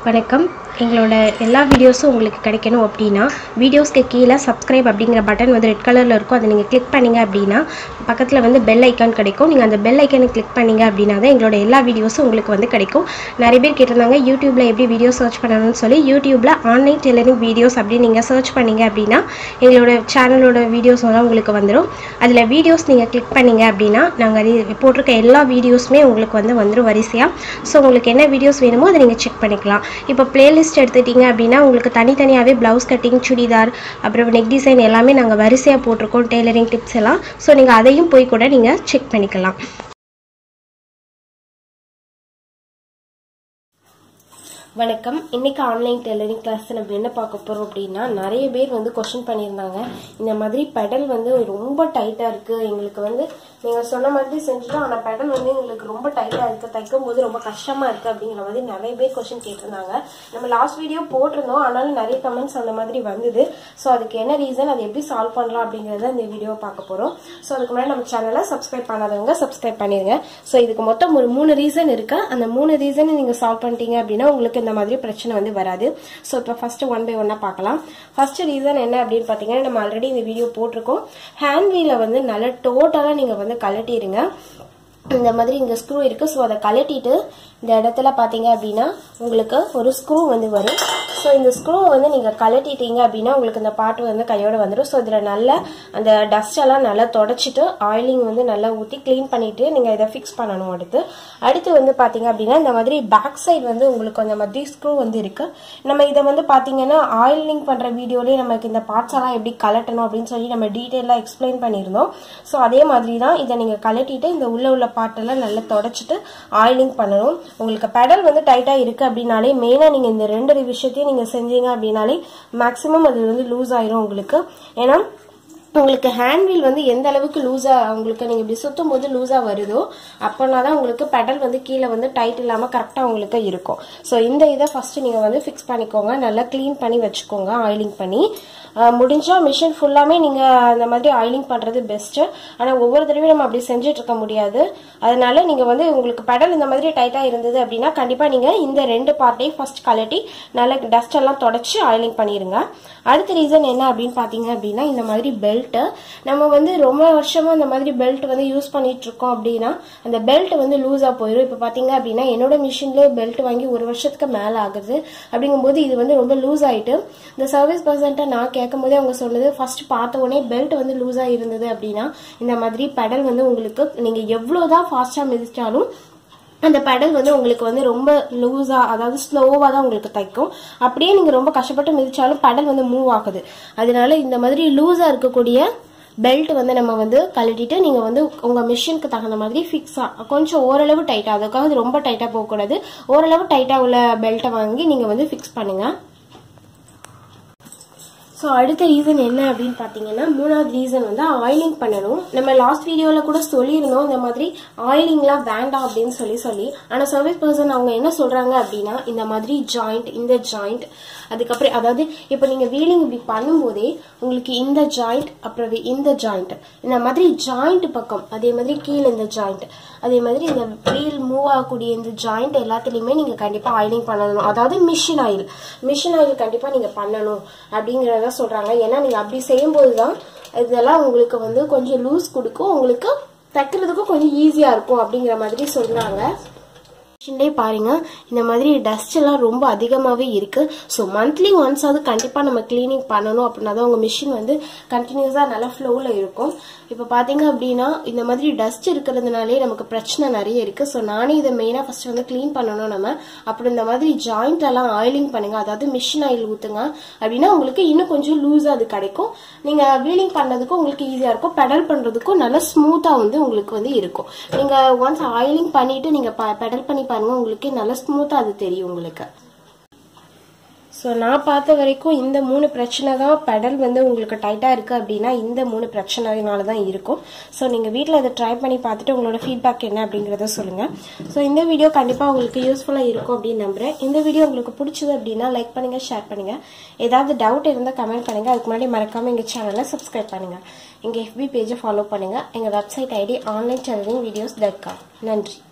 வணக்கம். எங்களோட எல்லா வீடியோஸும் உங்களுக்கு கிடைக்கணும் அப்படின்னா வீடியோஸ்க்கு கீழே சப்ஸ்கிரைப் அப்படிங்கிற பட்டன் வந்து ரெட் கலரில் இருக்கும். அதை நீங்கள் கிளிக் பண்ணிங்க அப்படின்னா பக்கத்தில் வந்து பெல் ஐக்கான் கிடைக்கும். நீங்கள் அந்த பெல் ஐக்கானை கிளிக் பண்ணிங்க அப்படின்னா தான் எங்களோட எல்லா வீடியோஸும் உங்களுக்கு வந்து கிடைக்கும். நிறைய பேர் கேட்டிருந்தாங்க யூடியூப்பில் எப்படி வீடியோ சர்ச் பண்ணணும்னு சொல்லி. யூடியூப்பில் ஆன்லைன் டெய்லரிங் வீடியோஸ் அப்படின்னு நீங்கள் சர்ச் பண்ணிங்க அப்படின்னா எங்களோட சேனலோட வீடியோஸ் எல்லாம் உங்களுக்கு வந்துடும். அதில் வீடியோஸ் நீங்கள் கிளிக் பண்ணிங்க அப்படின்னா நாங்கள் போட்டிருக்க எல்லா வீடியோஸுமே உங்களுக்கு வந்து வந்துடும் வரிசையாக. ஸோ உங்களுக்கு என்ன வீடியோஸ் வேணுமோ அதை நீங்கள் செக் பண்ணிக்கலாம். இப்போ பிளேலிஸ்ட் எடுத்துட்டிங்க அப்படின்னா உங்களுக்கு தனித்தனியாகவே ப்ளவுஸ் கட்டிங், சுடிதார், அப்புறம் நெக் டிசைன் எல்லாமே நாங்கள் வரிசையாக போட்டிருக்கோம், டெய்லரிங் டிப்ஸ் எல்லாம். ஸோ நீங்கள் அதையும் போய் கூட நீங்கள் செக் பண்ணிக்கலாம். வணக்கம். இன்றைக்கி ஆன்லைன் டெய்லரிங் கிளாஸ் நம்ம என்ன பார்க்க போகிறோம் அப்படின்னா, நிறைய பேர் வந்து கொஸ்டின் பண்ணியிருந்தாங்க. இந்த மாதிரி பெடல் வந்து ரொம்ப டைட்டாக இருக்குது, எங்களுக்கு வந்து நீங்கள் சொன்ன மாதிரி செஞ்சுட்டோம், ஆனால் பெடல் வந்து எங்களுக்கு ரொம்ப டைட்டாக இருக்குது, தைக்கும் போது ரொம்ப கஷ்டமாக இருக்குது அப்படிங்கிற மாதிரி நிறைய பேர் கொஸ்டின் கேட்டிருந்தாங்க. நம்ம லாஸ்ட் வீடியோ போட்டிருந்தோம், ஆனாலும் நிறைய கமெண்ட்ஸ் அந்த மாதிரி வந்தது. ஸோ அதுக்கு என்ன ரீசன், அதை எப்படி சால்வ் பண்ணலாம் அப்படிங்கிறத இந்த வீடியோவை பார்க்க போகிறோம். ஸோ அதுக்கு முன்னாடி நம்ம சேனலை சப்ஸ்கிரைப் பண்ணாதவங்க சப்ஸ்கிரைப் பண்ணிடுங்க. ஸோ இதுக்கு மொத்தம் ஒரு 3 ரீசன் இருக்கு. அந்த 3 ரீசனை நீங்கள் சால்வ் பண்ணிட்டீங்க அப்படின்னா உங்களுக்கு இந்த மாதிரி பிரச்சனை வந்து வராது. ஸோ இப்போ ஃபர்ஸ்ட் 1 by 1 பார்க்கலாம். ஃபர்ஸ்ட் ரீசன் என்ன அப்படின்னு பார்த்தீங்கன்னா, நம்ம ஆல்ரெடி இந்த வீடியோ போட்டிருக்கோம். ஹேண்ட் வீலை வந்து நல்லா டோட்டலாக நீங்கள் வந்து கழட்டிடுங்க. இந்த மாதிரி இங்கே ஸ்க்ரூ இருக்குது. ஸோ அதை கழட்டிட்டு இந்த இடத்துல பார்த்தீங்க அப்படின்னா உங்களுக்கு ஒரு ஸ்க்ரூ வந்து வரும். ஸோ இந்த ஸ்க்ரூவை வந்து நீங்கள் கழட்டிட்டீங்க அப்படின்னா உங்களுக்கு இந்த பார்ட் வந்து கையோட வந்துடும். ஸோ இதில் நல்லா அந்த டஸ்ட் எல்லாம் நல்லா தொடச்சிட்டு ஆயிலிங் வந்து நல்லா ஊற்றி க்ளீன் பண்ணிட்டு நீங்கள் இதை ஃபிக்ஸ் பண்ணணும். அடுத்து வந்து பார்த்தீங்க அப்படின்னா இந்த மாதிரி பேக் சைடு வந்து உங்களுக்கு அந்த மாதிரி ஸ்க்ரூ வந்து இருக்கு. நம்ம இதை வந்து பார்த்தீங்கன்னா ஆயிலிங் பண்ணுற வீடியோலேயே நமக்கு இந்த பார்ட்ஸ் எல்லாம் எப்படி கலட்டணும் அப்படின்னு சொல்லி நம்ம டீட்டெயிலாக எக்ஸ்பிளைன் பண்ணியிருந்தோம். ஸோ அதே மாதிரி தான் இதை நீங்கள் கழட்டிட்டு இந்த உள்ள பார்ட்டெல்லாம் நல்லா தொடச்சிட்டு ஆயிலிங் பண்ணணும். உங்களுக்கு பெடல் வந்து டைட்டாக இருக்குது அப்படின்னாலே மெயினாக நீங்கள் இந்த 2 விஷயத்தையும் நீங்கள் செஞ்சீங்க அப்படின்னாலே மேக்ஸிமம் அது வந்து லூஸ் ஆயிரும் உங்களுக்கு. ஏன்னா உங்களுக்கு ஹேண்ட் வீல் வந்து எந்த அளவுக்கு லூஸாக உங்களுக்கு நீங்கள் இப்படி சுற்றும் போது லூஸாக வருதோ அப்போனா தான் உங்களுக்கு பெடல் வந்து கீழே வந்து டைட் இல்லாமல் கரெக்டாக உங்களுக்கு இருக்கும். ஸோ இந்த இதை ஃபஸ்ட்டு நீங்கள் வந்து ஃபிக்ஸ் பண்ணிக்கோங்க, நல்லா க்ளீன் பண்ணி வச்சுக்கோங்க ஆயிலிங் பண்ணி. முடிஞ்சால் மிஷின் ஃபுல்லாமே நீங்கள் அந்த மாதிரி ஆயிலிங் பண்ணுறது பெஸ்ட்டு. ஆனால் ஒவ்வொரு தடவையும் நம்ம அப்படி செஞ்சுட்டு இருக்க முடியாது. அதனால நீங்கள் வந்து உங்களுக்கு பெடல் இந்த மாதிரி டைட்டாக இருந்தது அப்படின்னா கண்டிப்பாக நீங்கள் இந்த 2 பார்ட்டையும் ஃபர்ஸ்ட் கழட்டி நல்லா டஸ்ட் எல்லாம் தொடச்சி ஆயிலிங் பண்ணிடுங்க. அடுத்த ரீசன் என்ன அப்படின்னு பார்த்தீங்க அப்படின்னா, இந்த மாதிரி பெல்ட்டு நம்ம வந்து ரொம்ப வருஷமாக இந்த மாதிரி பெல்ட் வந்து யூஸ் பண்ணிட்டு இருக்கோம் அப்படின்னா அந்த பெல்ட் வந்து லூஸாக போயிடும். இப்போ பார்த்தீங்க அப்படின்னா என்னோட மிஷின்லேயே பெல்ட் வாங்கி 1 வருஷத்துக்கு மேலே ஆகுது. அப்படிங்கும்போது இது வந்து ரொம்ப லூஸ் ஆகிட்டு இந்த சர்வீஸ் பர்சன்ட்டை நான் கேட்கும் போதே அவங்க சொன்னது, ஃபர்ஸ்ட் பார்த்த உடனே பெல்ட் வந்து லூஸாக இருந்தது அப்படின்னா இந்த மாதிரி பெடல் வந்து உங்களுக்கு நீங்கள் எவ்வளோதான் ஃபாஸ்ட்டாக மிதிச்சாலும் அந்த பெடல் வந்து உங்களுக்கு வந்து ரொம்ப லூஸா, அதாவது ஸ்லோவா தான் உங்களுக்கு தைக்கும். அப்படியே நீங்க ரொம்ப கஷ்டப்பட்டு மிதிச்சாலும் பெடல் வந்து மூவ் ஆகுது. அதனால இந்த மாதிரி லூஸா இருக்கக்கூடிய பெல்ட் வந்து நம்ம வந்து கழட்டிட்டு நீங்க வந்து உங்க மிஷினுக்கு தகுந்த மாதிரி ஃபிக்ஸா கொஞ்சம் ஓரளவு டைட்டா, அதுக்காக ரொம்ப டைட்டா போகக்கூடாது, ஓரளவு டைட்டா உள்ள பெல்ட்டை வாங்கி நீங்க வந்து ஃபிக்ஸ் பண்ணுங்க. ஸோ அடுத்த ரீசன் என்ன அப்படின்னு பார்த்தீங்கன்னா, 3வது ரீசன் வந்து ஆயிலிங் பண்ணணும். நம்ம லாஸ்ட் வீடியோவில் கூட சொல்லியிருந்தோம் இந்த மாதிரி ஆயிலிங்லாம் வேண்டாம் அப்படின்னு சொல்லி. ஆனால் சர்வீஸ் பர்சன் அவங்க என்ன சொல்கிறாங்க அப்படின்னா, இந்த மாதிரி ஜாயிண்ட், இந்த ஜாயிண்ட், அதுக்கப்புறம் அதாவது இப்போ நீங்கள் வீலிங் இப்படி பண்ணும்போதே உங்களுக்கு இந்த ஜாயிண்ட், அப்புறம் இந்த ஜாயிண்ட், இந்த மாதிரி ஜாயிண்ட் பக்கம், அதே மாதிரி கீழே இந்த ஜாயிண்ட், அதே மாதிரி இந்த வீல் மூவ் ஆகக்கூடிய இந்த ஜாயிண்ட் எல்லாத்துலேயுமே நீங்கள் கண்டிப்பாக ஆயிலிங் பண்ணணும். அதாவது மிஷின் ஆயில் கண்டிப்பாக நீங்கள் பண்ணணும் அப்படிங்கிறத சொல்றாங்க. ஏன்னா நீங்க அப்படி செய்யும்போது தான் இதெல்லாம் உங்களுக்கு வந்து கொஞ்சம் லூஸ் கொடுக்கும், உங்களுக்கு தைக்கிறதுக்கும் கொஞ்சம் ஈஸியா இருக்கும் அப்படிங்கிற மாதிரி சொல்றாங்க. பாருங்க இந்த மாதிரி டஸ்ட் எல்லாம் ரொம்ப அதிகமாவே இருக்கு. ஸோ மந்த்லி ஒன்ஸ் அது கண்டிப்பா நம்ம கிளீனிங் பண்ணணும். அப்படின்னா தான் உங்க மிஷின் வந்து கண்டினியூஸா நல்லா ஃப்ளோல இருக்கும். இப்போ பாத்தீங்க அப்படின்னா இந்த மாதிரி டஸ்ட் இருக்கிறதுனாலே நமக்கு பிரச்சனை நிறைய இருக்கு. ஸோ நானே இதை மெயினா ஃபர்ஸ்ட் வந்து கிளீன் பண்ணணும் நம்ம. அப்புறம் இந்த மாதிரி ஜாயிண்ட் எல்லாம் ஆயிலிங் பண்ணுங்க, அதாவது மிஷின் ஆயில் ஊத்துங்க. அப்படின்னா உங்களுக்கு இன்னும் கொஞ்சம் லூஸா அது கிடைக்கும். நீங்க வீலிங் பண்றதுக்கும் உங்களுக்கு ஈஸியா இருக்கும், பெடல் பண்றதுக்கும் நல்லா ஸ்மூத்தா வந்து உங்களுக்கு வந்து இருக்கும். நீங்க ஒன்ஸ் ஆயிலிங் பண்ணிட்டு நீங்க பெடல் பண்ணி பாருங்க, உங்களுக்கு நல்லா ஸ்மூத்தா அது தெரியும் உங்களுக்கு. ஸோ நான் பார்த்த வரைக்கும் இந்த 3 பிரச்சனை தான் பெடல் வந்து உங்களுக்கு டைட்டாக இருக்குது அப்படின்னா இந்த 3 பிரச்சனைனால தான் இருக்கும். ஸோ நீங்கள் வீட்டில் அதை ட்ரை பண்ணி பார்த்துட்டு உங்களோட ஃபீட்பேக் என்ன அப்படிங்கிறத சொல்லுங்கள். ஸோ இந்த வீடியோ கண்டிப்பாக உங்களுக்கு யூஸ்ஃபுல்லாக இருக்கும் அப்படின்னு நம்புகிறேன். இந்த வீடியோ உங்களுக்கு பிடிச்சது அப்படின்னா லைக் பண்ணுங்கள், ஷேர் பண்ணுங்கள். ஏதாவது டவுட் இருந்தால் கமெண்ட் பண்ணுங்கள். அதுக்கு முன்னாடி மறக்காமல் எங்கள் சேனலை சப்ஸ்கிரைப் பண்ணுங்கள். எங்கள் FB பேஜை ஃபாலோ பண்ணுங்கள். எங்கள் வெப்சைட் ஐடி onlinetailoringvideos.com. நன்றி.